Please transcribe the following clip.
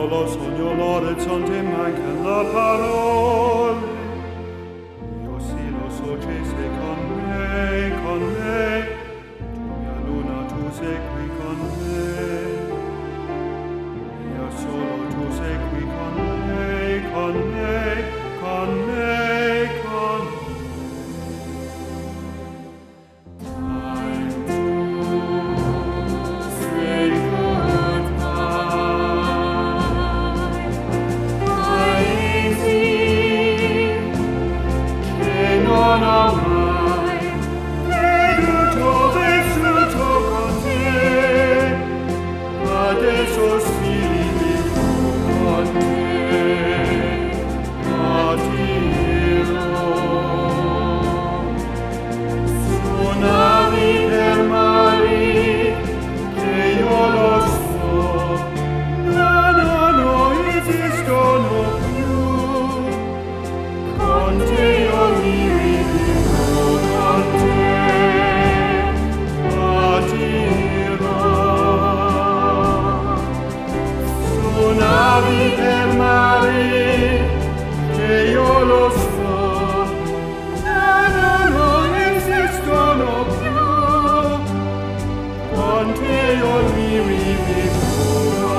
lo sogno l'orizzonte mancan la parole. Io sì lo so che sei con me, con me. Tu mia luna, tu sei qui con me. Io solo tu sei qui con me, con me, con me, con me. Con te io mi rivivo.